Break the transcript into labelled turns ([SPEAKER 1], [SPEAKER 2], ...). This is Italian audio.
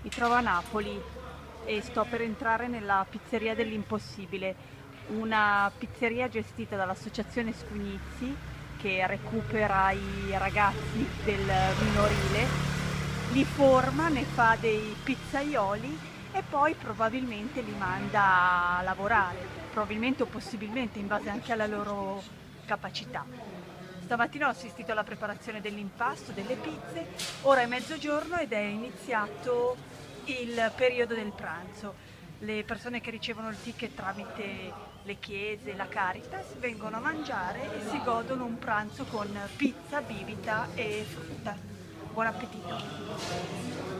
[SPEAKER 1] Mi trovo a Napoli e sto per entrare nella Pizzeria dell'Impossibile, una pizzeria gestita dall'Associazione Scugnizi che recupera i ragazzi del minorile, li forma, ne fa dei pizzaioli e poi probabilmente li manda a lavorare, probabilmente o possibilmente in base anche alla loro capacità. Stamattina ho assistito alla preparazione dell'impasto, delle pizze, ora è mezzogiorno ed è iniziato il periodo del pranzo. Le persone che ricevono il ticket tramite le chiese, la Caritas, vengono a mangiare e si godono un pranzo con pizza, bibita e frutta. Buon appetito!